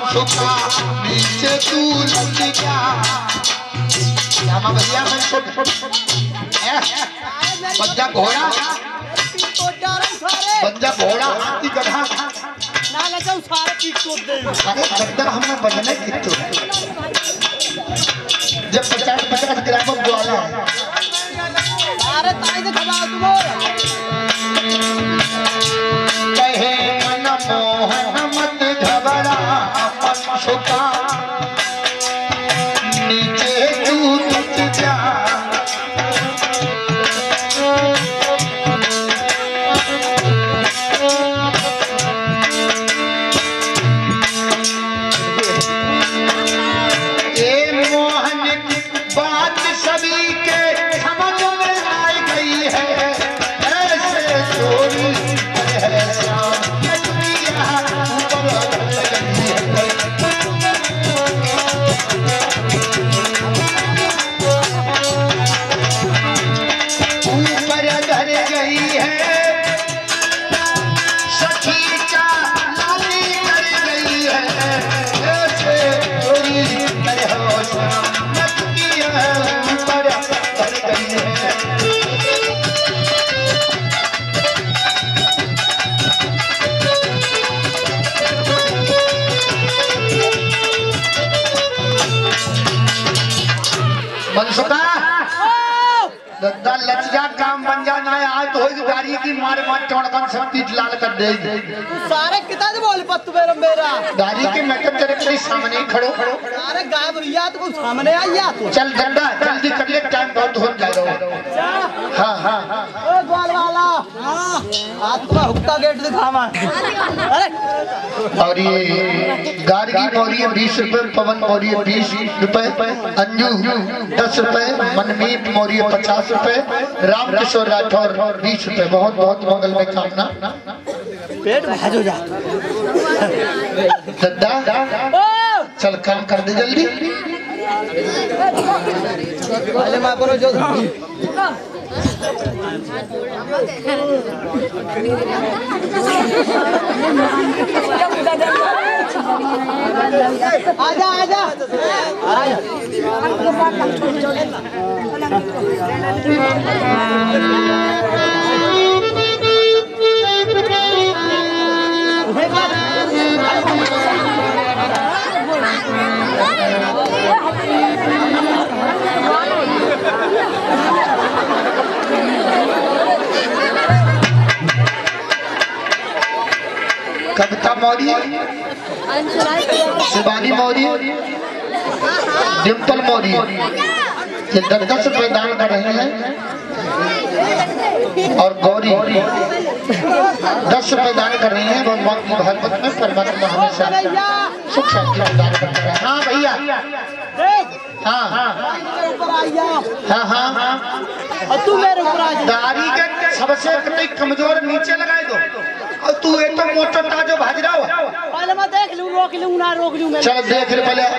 सुखा नीचे तू लग जा। श्यामा भैया मैं बंजा घोड़ा बंजा घोड़ा हाथी गधा ना लगाओ सारे पीट तोड़ दे। अरे बंदा हमने बजने कितो जब 50-50 ग्राम ग्वाला अरे ताई से खबा तुम कहे मन मोहन मत घबरा अपन सुखा नीचे तू लग जा। दद्दा लचिया काम बन जाना है आज तो होगी गाड़ी की मार मार चौड़कन सब पीठ लाल कर दे। सारे कितना दे बोल पत्तू मेरा गाड़ी के मैटर तेरे के सामने ही खड़ो अरे गायब रिया तो सामने आया तू चल दद्दा जल्दी कर ले टाइम बहुत हो जाएगा। हां हां ओ ग्वाल वाला हां आज तो हुक्का गेट दिखावा। अरे और ये गाड़ी की बोरी है 20 रुपए पवन बोरी है 20 रुपए अंजू 10 रुपए मनमीत बोरी है 50 रुपए रामकिशोर राठौर 20 रुपए। बहुत बहुत मंगल में कामना। पेट भाज हो जा दद्दा चल काम कर दे जल्दी। पहले मां करो जो आजा आजा कविता मौर्य शिवानी मौर्य डिम्पल मौर्य ये 10 रुपए दान कर रहे हैं और गौरी 10 रुपए दान कर रही हैं। भगवान की भागवत में परमात्मा हमेशा सुख शांति दान करते हैं। हाँ भैया हाँ हाँ हाँ हाँ हाँ तू मेरे ऊपर आ जा। दाढ़ी के सबसे कमजोर नीचे लगाए दो और तू एक तो मोटर का जो भाज रहा हो पहले मैं देख लूं रोक लूं ना रोक लूं मैं। चल देख ले पहले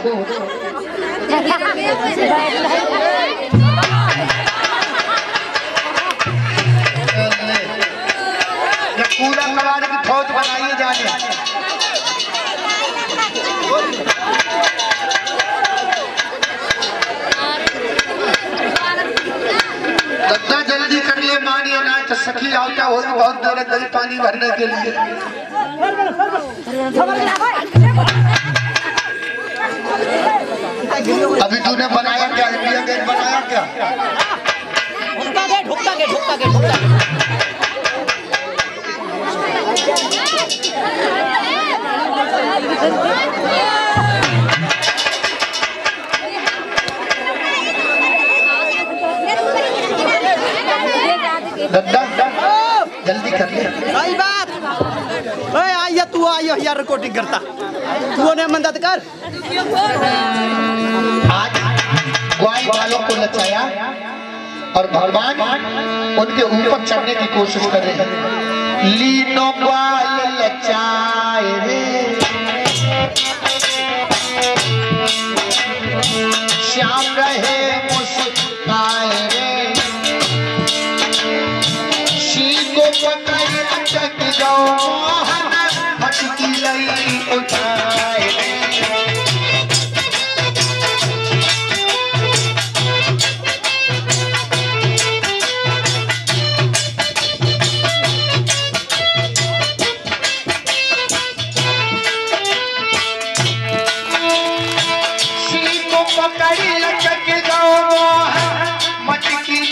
पूरा कबाड़ की फौज बनाइए जाने। दद्दा जल्दी कर ले मानिए ना तो सखी आवता हो बहुत देर दही पानी भरने के लिए। अभी तूने बनाया क्या इंडिया गेट बनाया क्या? हुक्का गेट हुक्का गेट हुक्का गेट हुक्का गेट। दद्दा जल्दी कर ले। सही बात। ओए आइए तू आइए यार रिकॉर्डिंग करता तू ने मदद कर। आज ग्वाल वालों को नचाया और भगवान उनके ऊपर चढ़ने की कोशिश कर रहे हैं। लीनो ग्वाल लचाए रे श्याम रहे मुस्काए रे शी को पकड़ अटक जाओ मोहन हटकी लई उठाए रे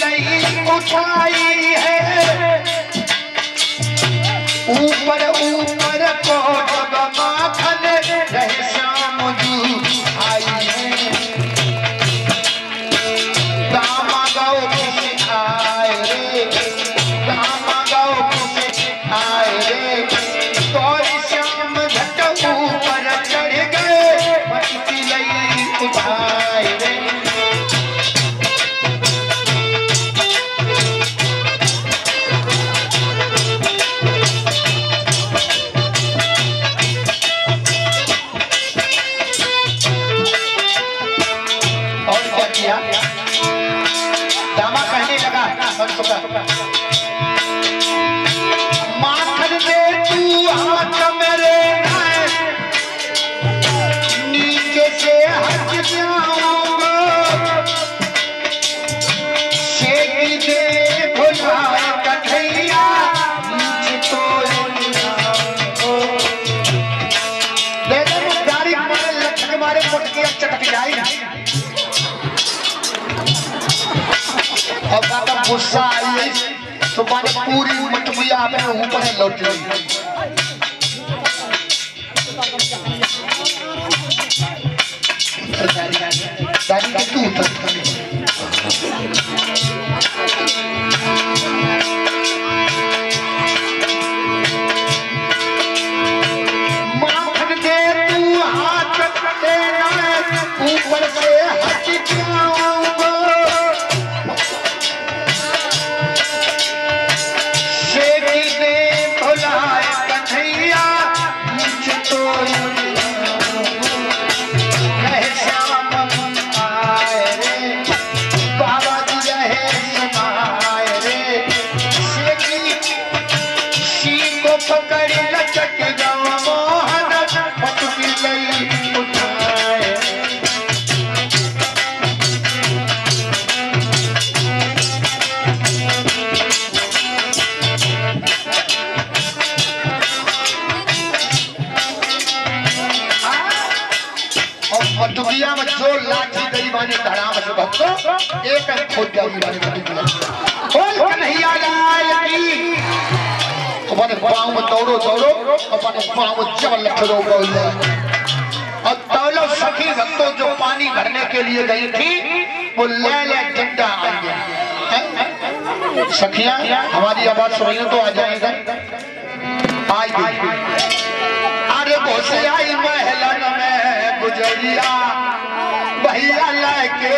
नहीं उठाई है, ऊपर ऊपर को जब माखन रहे श्याम जू आई है, दामा गाओ किस आए रे, दामा गाओ किस आए रे, तोर श्याम झट ऊपर चढ़ गए, मटकी लई उठाए रे। दामा कहने लगा माखन दे तू हाथ मेरे, नीचे से हट जाऊंगा, शेख दे भुलाए कन्हैया, नीचे तो गाड़ी मारे लटक मारे मुटकियां चटक जाएगी। अब बाबा गुस्सा आई तो मैंने पूरी मटकुया में ऊपर लौट ली। गाड़ी के तू माखन दे तू हाथ देना, ऊपर से हट जाऊंगा, कन्हैया नीचे तो श्याम आए रे, बाबा जी रहे सुनाए रे, शी को पकड़ लचक जाओ मोहन, मटकी लई उठाए। मटुकिया में जो लाठी गई बानी धड़ाम से भक्तो, एक खोद गई बानी मटुकिया। बोल कन्हैया लाल की, अपने पाँव में दौड़ो दौड़ो, अपने पाँव में जबल लखड़ो बोलो। और तौलो सखी भक्तों जो पानी भरने के लिए गई थी, वो ले ले डंडा आई है। सखियां हमारी आवाज सुन रही हो तो आ जाएगा। आई अरे भोसे आई महलन में गुजरिया, भैया लेके